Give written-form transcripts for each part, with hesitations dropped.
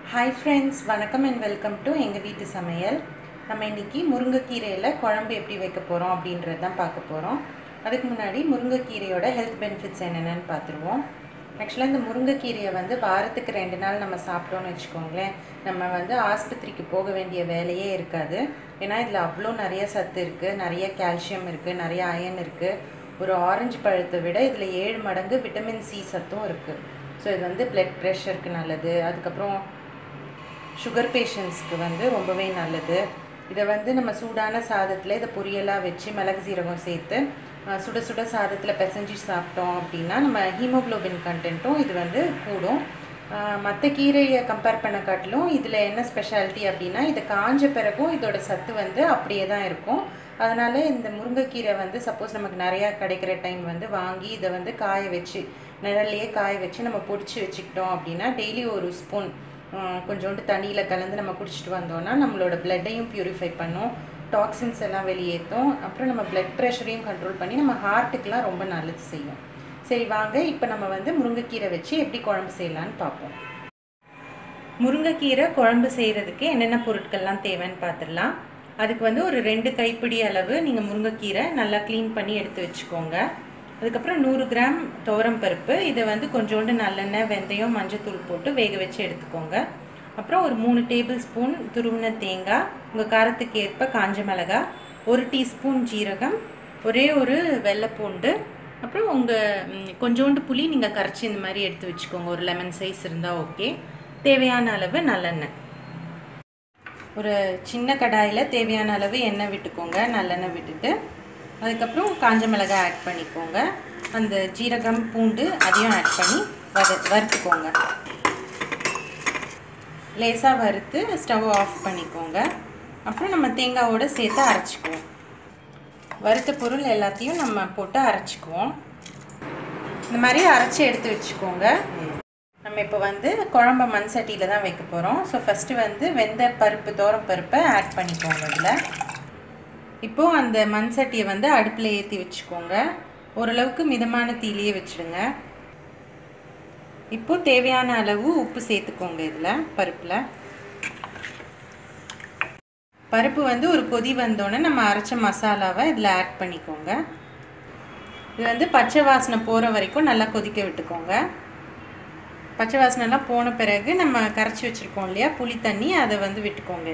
Hi friends, வணக்கம் and welcome to எங்க வீட்டு சமையல். நம்ம இன்னைக்கு முருங்கைக்கீரையில குழம்பு எப்படி வைக்க போறோம் அப்படின்றது தான் பார்க்க போறோம். அதுக்கு முன்னாடி முருங்கைக்கீரையோட ஹெல்த் பெனிஃபிட்ஸ் என்னென்னு பார்த்துருவோம். ஆக்சுவலாக இந்த முருங்கைக்கீரையை வாரத்துக்கு 2 நாள் நம்ம சாப்பிட்டோம்னு வச்சுக்கோங்களேன், நம்ம ஆஸ்பத்திரிக்கு போக வேண்டிய வேலையே இருக்காது. ஏன்னா இதில் அவ்வளோ நிறைய சத்து இருக்குது, நிறைய கால்சியம் இருக்குது, நிறைய அயன் இருக்குது. ஒரு ஆரஞ்சு பழத்தை விட இதில் 7 மடங்கு விட்டமின் சி சத்தும் இருக்குது. ஸோ இது பிளட் ப்ரெஷருக்கு நல்லது. அதுக்கப்புறம் சுகர் பேஷண்ட்ஸ்க்கு ரொம்பவே நல்லது. இதை நம்ம சூடான சாதத்தில் இதை பொரியலாக வச்சு மிளகு சீரகம் சேர்த்து சுட சுட சாதத்தில் பிசைஞ்சு சாப்பிட்டோம் அப்படின்னா நம்ம ஹீமோக்ளோபின் கண்டென்ட்டும் இது கூடும். மற்ற கீரையை கம்பேர் பண்ண காட்டிலும் இதில் என்ன ஸ்பெஷாலிட்டி அப்படின்னா, இது காஞ்ச பிறகும் இதோட சத்து அப்படியே தான் இருக்கும். அதனால் இந்த முருங்கைக்கீரை சப்போஸ் நமக்கு நிறையா கிடைக்கிற டைம் வாங்கி இதை காய வச்சு நிழல்லையே காய வச்சு நம்ம பொடிச்சு வச்சுக்கிட்டோம் அப்படின்னா டெய்லி ஒரு ஸ்பூன் கொஞ்சோண்டு தண்ணியில் கலந்து நம்ம குடிச்சிட்டு வந்தோம்னா நம்மளோட பிளட்டையும் பியூரிஃபை பண்ணும், டாக்ஸின்ஸ் எல்லாம் வெளியேற்றும். அப்புறம் நம்ம பிளட் ப்ரெஷரையும் கண்ட்ரோல் பண்ணி நம்ம ஹார்ட்டுக்கெலாம் ரொம்ப நல்லது செய்யும். சரி வாங்க, இப்போ நம்ம முருங்கைக்கீரை வச்சு எப்படி குழம்பு செய்யலான்னு பார்ப்போம். முருங்கைக்கீரை குழம்பு செய்கிறதுக்கு என்னென்ன பொருட்கள்லாம் தேவைன்னு பார்த்துடலாம். அதுக்கு ஒரு 2 கைப்பிடி அளவு நீங்கள் முருங்கைக்கீரை நல்லா க்ளீன் பண்ணி எடுத்து வச்சுக்கோங்க. அதுக்கப்புறம் 100 கிராம் துவரம் பருப்பு, இதை கொஞ்சோண்டு நல்லெண்ணெய், வெந்தயம், மஞ்சத்தூள் போட்டு வேக வச்சு எடுத்துக்கோங்க. அப்புறம் ஒரு 3 டேபிள் ஸ்பூன் துருவின தேங்காய், உங்கள் காரத்துக்கு ஏற்ப காஞ்ச மிளகாய், 1 டீஸ்பூன் ஜீரகம், ஒரே ஒரு வெள்ளைப்பூண்டு, அப்புறம் உங்கள் கொஞ்சோண்டு புளி நீங்கள் கரைச்சி இந்த மாதிரி எடுத்து வச்சுக்கோங்க. ஒரு லெமன் சைஸ் இருந்தால் ஓகே. தேவையான அளவு நல்லெண்ணெய். ஒரு சின்ன கடாயில் தேவையான அளவு எண்ணெய் விட்டுக்கோங்க, நல்லெண்ணெய் விட்டுட்டு அதுக்கப்புறம் காஞ்ச மிளகாய் ஆட் பண்ணிக்கோங்க. அந்த ஜீரகம், பூண்டு அதையும் ஆட் பண்ணி வறுத்துக்கோங்க. லேசாக வறுத்து ஸ்டவ் ஆஃப் பண்ணிக்கோங்க. அப்புறம் நம்ம தேங்காவோடு சேர்த்து அரைச்சிக்குவோம். வறுத்த பொருள் எல்லாத்தையும் நம்ம போட்டு அரைச்சிக்குவோம். இந்த மாதிரி அரைச்சி எடுத்து வச்சுக்கோங்க. நம்ம இப்போ குழம்பு மண் சட்டியில் தான் வைக்க போகிறோம். ஸோ ஃபஸ்ட்டு வெந்த பருப்பு, தோரம் பருப்பை ஆட் பண்ணிக்கோங்க. இதில் இப்போது அந்த மண் சட்டியை அடுப்பில் ஏற்றி வச்சுக்கோங்க. ஓரளவுக்கு மிதமான தீயிலேயே வச்சுடுங்க. இப்போது தேவையான அளவு உப்பு சேர்த்துக்கோங்க. இதில் பருப்பு ஒரு கொதி வந்தோடனே நம்ம அரைச்ச மசாலாவை இதில் ஆட் பண்ணிக்கோங்க. இது பச்சை வாசனை போகிற வரைக்கும் நல்லா கொதிக்க விட்டுக்கோங்க. பச்சை வாசனைலாம் போன பிறகு நம்ம கரைச்சி வச்சுருக்கோம் இல்லையா புளி தண்ணி, அதை விட்டுக்கோங்க.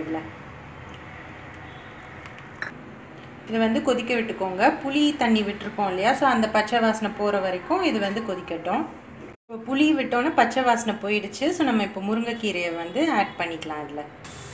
இது கொதிக்க விட்டுக்கோங்க. புளி தண்ணி விட்டுருக்கோம் இல்லையா, ஸோ அந்த பச்சை வாசனை போகிற வரைக்கும் இது கொதிக்கட்டும். இப்போ புளி விட்டோன்னே பச்சை வாசனை போயிடுச்சு. ஸோ நம்ம இப்போ முருங்கைக்கீரையை ஆட் பண்ணிக்கலாம். இதில்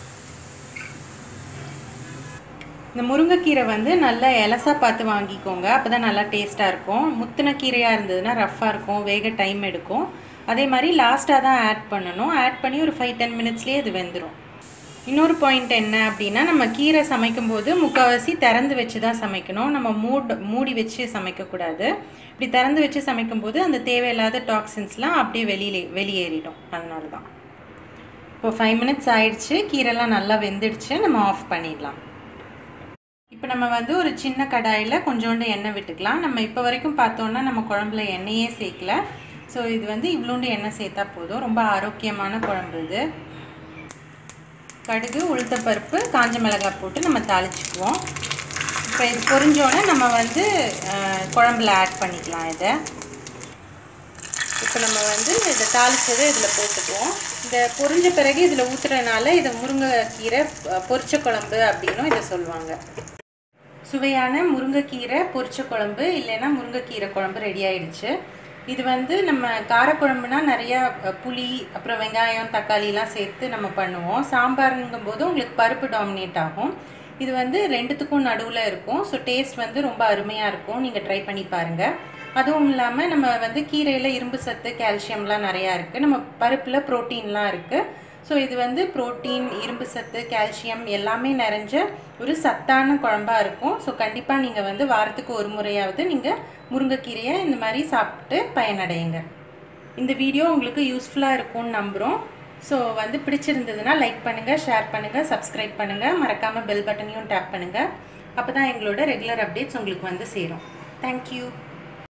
இந்த முருங்கைக்கீரை நல்லா இலசா பார்த்து வாங்கிக்கோங்க, அப்போ தான் நல்லா டேஸ்ட்டாக இருக்கும். முத்தின கீரையாக இருந்ததுன்னா ரஃப்பாக இருக்கும், வேக டைம் எடுக்கும். அதே மாதிரி லாஸ்ட்டாக தான் ஆட் பண்ணணும். ஆட் பண்ணி ஒரு 5-10 மினிட்ஸ்லேயே இது வெந்துடும். இன்னொரு பாயிண்ட் என்ன அப்படின்னா, நம்ம கீரை சமைக்கும்போது முக்கால்வாசி திறந்து வச்சு தான் சமைக்கணும். நம்ம மூடி வச்சு சமைக்கக்கூடாது. இப்படி திறந்து வச்சு சமைக்கும்போது அந்த தேவையில்லாத டாக்ஸின்ஸ்லாம் அப்படியே வெளியேறிடும். அதனால தான். இப்போ 5 மினிட்ஸ் ஆயிடுச்சு, கீரைலாம் நல்லா வெந்துடுச்சு. நம்ம ஆஃப் பண்ணிடலாம். இப்போ நம்ம ஒரு சின்ன கடாயில் கொஞ்சோண்டு எண்ணெய் விட்டுக்கலாம். நம்ம இப்போ வரைக்கும் பார்த்தோன்னா நம்ம குழம்புல எண்ணெயே சேர்க்கல. ஸோ இது இவ்வளோண்டு எண்ணெய் சேர்த்தா போதும். ரொம்ப ஆரோக்கியமான குழம்பு இது. கடுகு, உளுத்தப்பருப்பு, காஞ்ச மிளகாய் போட்டு நம்ம தாளிச்சுக்குவோம். இப்போ இது பொரிஞ்சோடனே நம்ம குழம்புல ஆட் பண்ணிக்கலாம். இப்போ நம்ம இதை தாளிச்சதை இதில் போட்டுக்குவோம். இந்த பொரிஞ்ச பிறகு இதில் ஊற்றுறதுனால இதை முருங்கைக்கீரை பொரிச்ச குழம்பு அப்படின்னும் இதை சொல்லுவாங்க. சுவையான முருங்கைக்கீரை பொரிச்ச குழம்பு இல்லைன்னா முருங்கைக்கீரை குழம்பு ரெடி ஆயிடுச்சு. இது நம்ம காரக்குழம்புனா நிறையா புளி, அப்புறம் வெங்காயம், தக்காளிலாம் சேர்த்து நம்ம பண்ணுவோம். சாம்பாருங்கும் போது உங்களுக்கு பருப்பு டாமினேட் ஆகும். இது 2த்துக்கும் நடுவில் இருக்கும். ஸோ டேஸ்ட் ரொம்ப அருமையாக இருக்கும். நீங்கள் ட்ரை பண்ணி பாருங்கள். அதுவும் இல்லாமல் நம்ம கீரையில் இரும்பு சத்து, கால்சியம்லாம் நிறையா இருக்குது. நம்ம பருப்பில் ப்ரோட்டீன்லாம் இருக்குது. ஸோ இது ப்ரோட்டீன், இரும்பு சத்து, கால்சியம் எல்லாமே நிறைஞ்ச ஒரு சத்தான குழம்பாக இருக்கும். ஸோ கண்டிப்பாக நீங்கள் வாரத்துக்கு ஒரு முறையாவது நீங்கள் முருங்கைக்கீரையை இந்த மாதிரி சாப்பிட்டு பயனடையுங்க. இந்த வீடியோ உங்களுக்கு யூஸ்ஃபுல்லாக இருக்கும்னு நம்புகிறோம். ஸோ பிடிச்சிருந்ததுன்னா லைக் பண்ணுங்கள், ஷேர் பண்ணுங்கள், சப்ஸ்கிரைப் பண்ணுங்கள். மறக்காமல் பெல் பட்டனையும் டேப் பண்ணுங்கள். அப்போ தான் எங்களோட ரெகுலர் அப்டேட்ஸ் உங்களுக்கு சேரும். தேங்க்யூ.